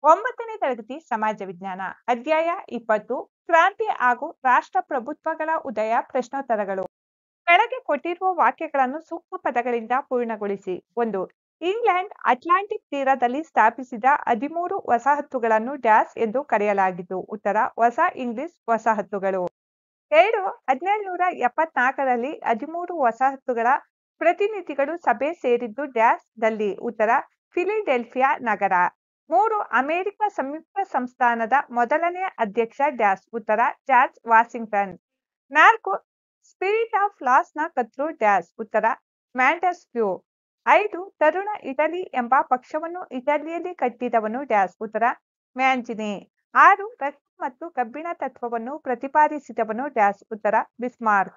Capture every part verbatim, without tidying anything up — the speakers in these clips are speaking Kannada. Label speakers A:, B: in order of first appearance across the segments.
A: ಒಂಬತ್ತನೇ ತರಗತಿ ಸಮಾಜ ವಿಜ್ಞಾನ ಅಧ್ಯಾಯ ಇಪ್ಪತ್ತು ಕ್ರಾಂತಿ ಹಾಗೂ ರಾಷ್ಟ್ರಪ್ರಭುತ್ವಗಳ ಉದಯ ಪ್ರಶ್ನೋತ್ತರಗಳು. ಕೆಳಗೆ ಕೊಟ್ಟಿರುವ ವಾಕ್ಯಗಳನ್ನು ಸೂಕ್ತ ಪದಗಳಿಂದ ಪೂರ್ಣಗೊಳಿಸಿ. ಒಂದು, ಇಂಗ್ಲೆಂಡ್ ಅಟ್ಲಾಂಟಿಕ್ ತೀರದಲ್ಲಿ ಸ್ಥಾಪಿಸಿದ ಹದಿಮೂರು ವಸಾಹತುಗಳನ್ನು ಡ್ಯಾಶ್ ಎಂದು ಕರೆಯಲಾಗಿತ್ತು. ಉತ್ತರ, ಹೊಸ ಇಂಗ್ಲಿಷ್ ವಸಾಹತುಗಳು. ಎರಡು, ಹದಿನೇಳುನೂರ ಎಪ್ಪತ್ನಾಲ್ಕರಲ್ಲಿ ಹದಿಮೂರು ವಸಾಹತುಗಳ ಪ್ರತಿನಿಧಿಗಳು ಸಭೆ ಸೇರಿದ್ದು ಡ್ಯಾಶ್ ದಲ್ಲಿ. ಉತ್ತರ, ಫಿಲಿಡೆಲ್ಫಿಯಾ ನಗರ. ಮೂರು, ಅಮೆರಿಕ ಸಂಯುಕ್ತ ಸಂಸ್ಥಾನದ ಮೊದಲನೇ ಅಧ್ಯಕ್ಷ ಡ್ಯಾಶ್. ಉತ್ತರ, ಜಾರ್ಜ್ ವಾಷಿಂಗ್ಟನ್. ನಾಲ್ಕು, ಸ್ಪಿರಿಟ್ ಆಫ್ ಲಾಸ್ ನ ಕರ್ತೃ ಡ್ಯಾಶ್. ಉತ್ತರ, ಮ್ಯಾಂಟೆಸ್ಕ್ಯೂ. ಐದು, ತರುಣ ಇಟಲಿ ಎಂಬ ಪಕ್ಷವನ್ನು ಇಟಲಿಯಲ್ಲಿ ಕಟ್ಟಿದವನು ಡ್ಯಾಶ್. ಉತ್ತರ, ಮ್ಯಾಂಜಿನಿ. ಆರು, ರಕ್ತ ಮತ್ತು ಕಬ್ಬಿಣ ತತ್ವವನ್ನು ಪ್ರತಿಪಾದಿಸಿದವನು ಡ್ಯಾಶ್. ಉತ್ತರ, ಬಿಸ್ಮಾರ್ಕ್.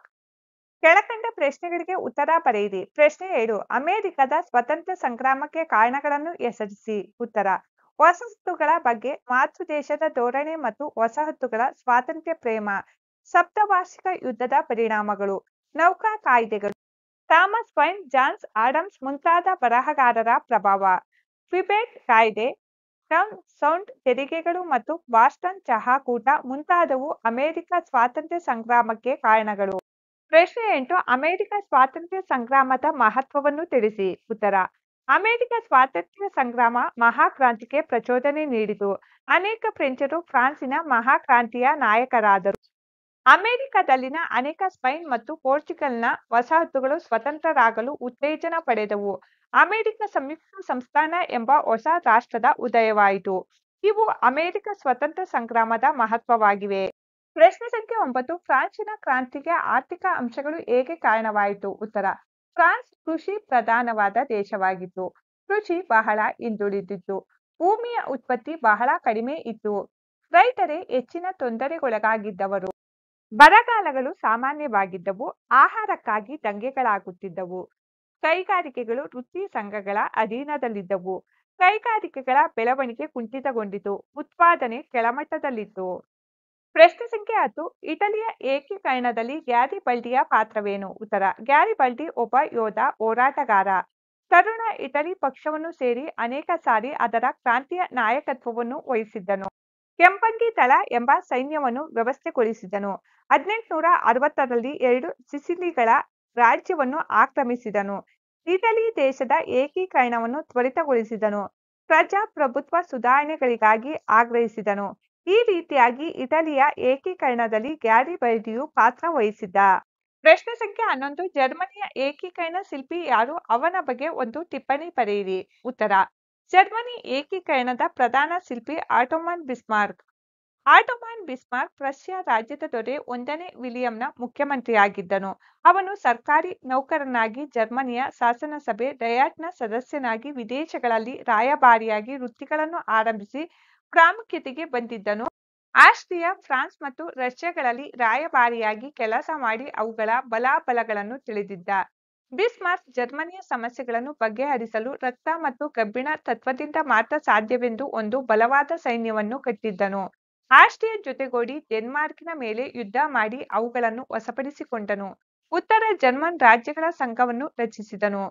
A: ಕೆಳಕಂಡ ಪ್ರಶ್ನೆಗಳಿಗೆ ಉತ್ತರ ಬರೆಯಿರಿ. ಪ್ರಶ್ನೆ ಏಳು, ಅಮೆರಿಕದ ಸ್ವಾತಂತ್ರ್ಯ ಸಂಗ್ರಾಮಕ್ಕೆ ಕಾರಣಗಳನ್ನು ಹೆಸರಿಸಿ. ಉತ್ತರ, ವಸಾಹತುಗಳ ಬಗ್ಗೆ ಮಾತೃ ದೇಶದ ಧೋರಣೆ ಮತ್ತು ವಸಾಹತುಗಳ ಸ್ವಾತಂತ್ರ್ಯ ಪ್ರೇಮ, ಸಪ್ತವಾರ್ಷಿಕ ಯುದ್ಧದ ಪರಿಣಾಮಗಳು, ನೌಕಾ ಕಾಯ್ದೆಗಳು, ಥಾಮಸ್ ಪೈನ್, ಜಾನ್ಸ್ ಆಡಮ್ಸ್ ಮುಂತಾದ ಬರಹಗಾರರ ಪ್ರಭಾವ, ಕ್ವಿಬೆಕ್ ಕಾಯ್ದೆ, ಟೌನ್ ಸೌಂಡ್ ತೆರಿಗೆಗಳು ಮತ್ತು ಬಾಸ್ಟನ್ ಚಹಾಕೂಟ ಮುಂತಾದವು ಅಮೆರಿಕ ಸ್ವಾತಂತ್ರ್ಯ ಸಂಗ್ರಾಮಕ್ಕೆ ಕಾರಣಗಳು. ಪ್ರಶ್ನೆ ಎಂಟು, ಅಮೆರಿಕ ಸ್ವಾತಂತ್ರ್ಯ ಸಂಗ್ರಾಮದ ಮಹತ್ವವನ್ನು ತಿಳಿಸಿ. ಉತ್ತರ, ಅಮೆರಿಕ ಸ್ವಾತಂತ್ರ್ಯ ಸಂಗ್ರಾಮ ಮಹಾಕ್ರಾಂತಿಗೆ ಪ್ರಚೋದನೆ ನೀಡಿತು. ಅನೇಕ ಫ್ರೆಂಚರು ಫ್ರಾನ್ಸಿನ ಮಹಾಕ್ರಾಂತಿಯ ನಾಯಕರಾದರು. ಅಮೆರಿಕದಲ್ಲಿನ ಅನೇಕ ಸ್ಪೇನ್ ಮತ್ತು ಪೋರ್ಚುಗಲ್ನ ವಸಾಹತುಗಳು ಸ್ವತಂತ್ರರಾಗಲು ಉತ್ತೇಜನ ಪಡೆದವು. ಅಮೆರಿಕ ಸಂಯುಕ್ತ ಸಂಸ್ಥಾನ ಎಂಬ ಹೊಸ ರಾಷ್ಟ್ರದ ಉದಯವಾಯಿತು. ಇವು ಅಮೆರಿಕ ಸ್ವಾತಂತ್ರ್ಯ ಸಂಗ್ರಾಮದ ಮಹತ್ವವಾಗಿವೆ. ಪ್ರಶ್ನೆ ಸಂಖ್ಯೆ ಒಂಬತ್ತು, ಫ್ರಾನ್ಸಿನ ಕ್ರಾಂತಿಗೆ ಆರ್ಥಿಕ ಅಂಶಗಳು ಹೇಗೆ ಕಾರಣವಾಯಿತು. ಉತ್ತರ, ಫ್ರಾನ್ಸ್ ಕೃಷಿ ಪ್ರಧಾನವಾದ ದೇಶವಾಗಿತ್ತು. ಕೃಷಿ ಬಹಳ ಹಿಂದುಳಿದಿತ್ತು. ಭೂಮಿಯ ಉತ್ಪತ್ತಿ ಬಹಳ ಕಡಿಮೆ ಇತ್ತು. ರೈತರೇ ಹೆಚ್ಚಿನ ತೊಂದರೆಗೊಳಗಾಗಿದ್ದವರು. ಬರಗಾಲಗಳು ಸಾಮಾನ್ಯವಾಗಿದ್ದವು. ಆಹಾರಕ್ಕಾಗಿ ದಂಗೆಗಳಾಗುತ್ತಿದ್ದವು. ಕೈಗಾರಿಕೆಗಳು ವೃತ್ತಿ ಸಂಘಗಳ ಅಧೀನದಲ್ಲಿದ್ದವು. ಕೈಗಾರಿಕೆಗಳ ಬೆಳವಣಿಗೆ ಕುಂಠಿತಗೊಂಡಿತು. ಉತ್ಪಾದನೆ ಕೆಳಮಟ್ಟದಲ್ಲಿತ್ತು. ಪ್ರಶ್ನೆ ಸಂಖ್ಯೆ ಹತ್ತು, ಇಟಲಿಯ ಏಕೀಕರಣದಲ್ಲಿ ಗ್ಯಾರಿಬಲ್ಡಿಯ ಪಾತ್ರವೇನು. ಉತ್ತರ, ಗ್ಯಾರಿಬಲ್ಡಿ ಒಬ್ಬ ಯೋಧ ಹೋರಾಟಗಾರ. ತರುಣ ಇಟಲಿ ಪಕ್ಷವನ್ನು ಸೇರಿ ಅನೇಕ ಸಾರಿ ಅದರ ಕ್ರಾಂತಿಯ ನಾಯಕತ್ವವನ್ನು ವಹಿಸಿದ್ದನು. ಕೆಂಪಂಗಿ ದಳ ಎಂಬ ಸೈನ್ಯವನ್ನು ವ್ಯವಸ್ಥೆಗೊಳಿಸಿದನು. ಹದಿನೆಂಟುನೂರ ಅರವತ್ತರಲ್ಲಿ ಎರಡು ಸಿಸಿಲಿಗಳ ರಾಜ್ಯವನ್ನು ಆಕ್ರಮಿಸಿದನು. ಇಟಲಿ ದೇಶದ ಏಕೀಕರಣವನ್ನು ತ್ವರಿತಗೊಳಿಸಿದನು. ಪ್ರಜಾಪ್ರಭುತ್ವ ಸುಧಾರಣೆಗಳಿಗಾಗಿ ಆಗ್ರಹಿಸಿದನು. ಈ ರೀತಿಯಾಗಿ ಇಟಲಿಯ ಏಕೀಕರಣದಲ್ಲಿ ಗ್ಯಾರಿಬಲ್ಡಿಯು ಪಾತ್ರ ವಹಿಸಿದ್ದ. ಪ್ರಶ್ನೆ ಸಂಖ್ಯೆ ಹನ್ನೊಂದು, ಜರ್ಮನಿಯ ಏಕೀಕರಣ ಶಿಲ್ಪಿ ಯಾರು. ಅವನ ಬಗ್ಗೆ ಒಂದು ಟಿಪ್ಪಣಿ ಬರೆಯಿರಿ. ಉತ್ತರ, ಜರ್ಮನಿ ಏಕೀಕರಣದ ಪ್ರಧಾನ ಶಿಲ್ಪಿ Otto von Bismarck. Otto von Bismarck Prussia ರಾಜ್ಯದ ದೊರೆ ಒಂದನೇ ವಿಲಿಯಂನ ಮುಖ್ಯಮಂತ್ರಿಯಾಗಿದ್ದನು. ಅವನು ಸರ್ಕಾರಿ ನೌಕರನಾಗಿ, ಜರ್ಮನಿಯ ಶಾಸನಸಭೆ ಡಯಾಟ್ನ ಸದಸ್ಯನಾಗಿ, ವಿದೇಶಗಳಲ್ಲಿ ರಾಯಭಾರಿಯಾಗಿ ವೃತ್ತಿಗಳನ್ನು ಆರಂಭಿಸಿ ಪ್ರಾಮುಖ್ಯತೆಗೆ ಬಂದಿದ್ದನು. ಆಸ್ಟ್ರಿಯಾ, ಫ್ರಾನ್ಸ್ ಮತ್ತು ರಷ್ಯಾಗಳಲ್ಲಿ ರಾಯಭಾರಿಯಾಗಿ ಕೆಲಸ ಮಾಡಿ ಅವುಗಳ ಬಲಾಬಲಗಳನ್ನು ತಿಳಿದಿದ್ದ. ಬಿಸ್ಮಾರ್ಕ್ ಜರ್ಮನಿಯ ಸಮಸ್ಯೆಗಳನ್ನು ಬಗೆಹರಿಸಲು ರಕ್ತ ಮತ್ತು ಕಬ್ಬಿಣ ತತ್ವದಿಂದ ಮಾತ್ರ ಸಾಧ್ಯವೆಂದು ಒಂದು ಬಲವಾದ ಸೈನ್ಯವನ್ನು ಕಟ್ಟಿದ್ದನು. ಆಸ್ಟ್ರಿಯಾ ಜೊತೆಗೂಡಿ ಡೆನ್ಮಾರ್ಕಿನ ಮೇಲೆ ಯುದ್ಧ ಮಾಡಿ ಅವುಗಳನ್ನು ವಶಪಡಿಸಿಕೊಂಡನು. ಉತ್ತರ ಜರ್ಮನ್ ರಾಜ್ಯಗಳ ಸಂಘವನ್ನು ರಚಿಸಿದನು.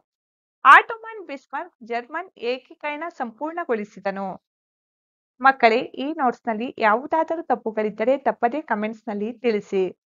A: ಆಟೋಮನ್ ಬಿಸ್ಮಾರ್ಕ್ ಜರ್ಮನ್ ಏಕೀಕರಣ ಸಂಪೂರ್ಣಗೊಳಿಸಿದನು. ಮಕ್ಕಳೇ, ಈ ನೋಟ್ಸ್ನಲ್ಲಿ ಯಾವುದಾದರೂ ತಪ್ಪುಗಳಿದ್ದರೆ ತಪ್ಪದೇ ಕಮೆಂಟ್ಸ್ನಲ್ಲಿ ತಿಳಿಸಿ.